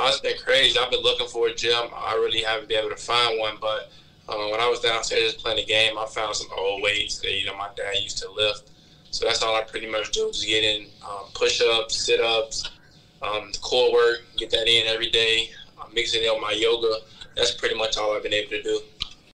it's been crazy. I've been looking for a gym. I really haven't been able to find one, but when I was downstairs just playing the game, I found some old weights that, my dad used to lift. So that's all I pretty much do, is get in push-ups, sit-ups, core work, get that in every day, mix it in with my yoga. That's pretty much all I've been able to do.